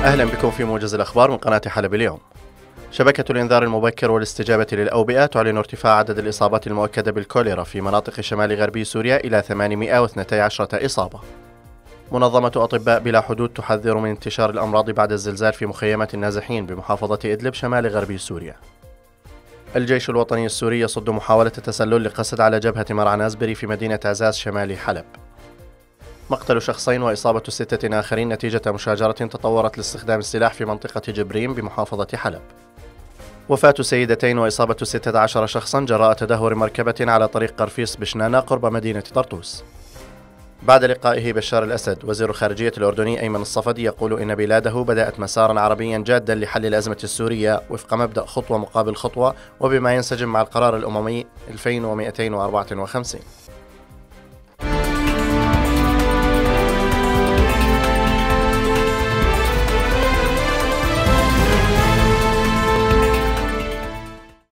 أهلا بكم في موجز الأخبار من قناة حلب اليوم. شبكة الإنذار المبكر والاستجابة للأوبئة تعلن ارتفاع عدد الإصابات المؤكدة بالكوليرا في مناطق شمال غربي سوريا إلى 812 إصابة. منظمة أطباء بلا حدود تحذر من انتشار الأمراض بعد الزلزال في مخيمات النازحين بمحافظة إدلب شمال غربي سوريا. الجيش الوطني السوري يصد محاولة تسلل لقصد على جبهة مرعى نازبري في مدينة عزاز شمال حلب. مقتل شخصين وإصابة 6 آخرين نتيجة مشاجرة تطورت لاستخدام السلاح في منطقة جبرين بمحافظة حلب. وفاة سيدتين وإصابة 16 شخصا جراء تدهور مركبة على طريق قرفيص بشنانة قرب مدينة طرطوس. بعد لقائه بشار الأسد، وزير الخارجية الأردني أيمن الصفدي يقول إن بلاده بدأت مسارا عربيا جادا لحل الأزمة السورية وفق مبدأ خطوة مقابل خطوة، وبما ينسجم مع القرار الأممي 2254.